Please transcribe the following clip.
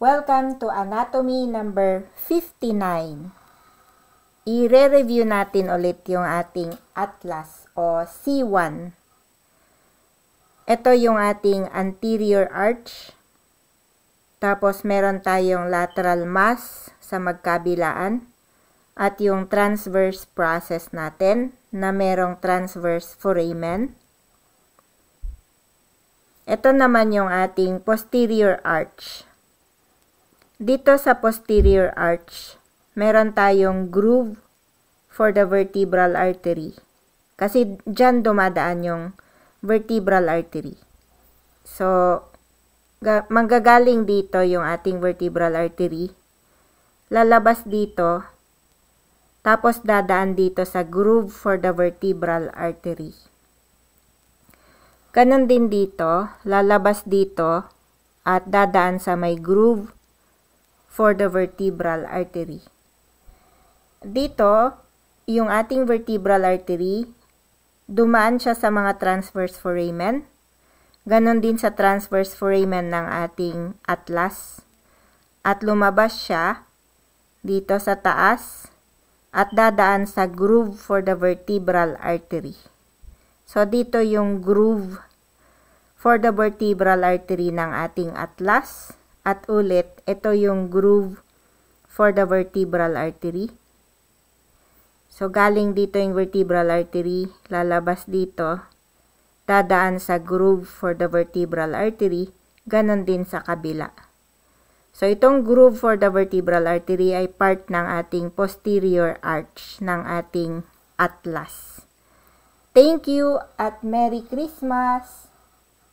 Welcome to Anatomy number 59. I-re-review natin ulit yung ating atlas o C1. Ito yung ating anterior arch. Tapos meron tayong lateral mass sa magkabilaan. At yung transverse process natin na merong transverse foramen. Ito naman yung ating posterior arch. Dito sa posterior arch, meron tayong groove for the vertebral artery. Kasi dyan dumadaan yung vertebral artery. So, manggagaling dito yung ating vertebral artery. Lalabas dito, tapos dadaan dito sa groove for the vertebral artery. Ganon din dito, lalabas dito, at dadaan sa may groove for the vertebral artery. Dito, yung ating vertebral artery, dumaan siya sa mga transverse foramen. Ganon din sa transverse foramen ng ating atlas. At lumabas siya dito sa taas at dadaan sa groove for the vertebral artery. So, dito yung groove for the vertebral artery ng ating atlas. At ulit, ito yung groove for the vertebral artery. So, galing dito yung vertebral artery, lalabas dito, dadaan sa groove for the vertebral artery, ganon din sa kabila. So, itong groove for the vertebral artery ay part ng ating posterior arch ng ating atlas. Thank you at Merry Christmas!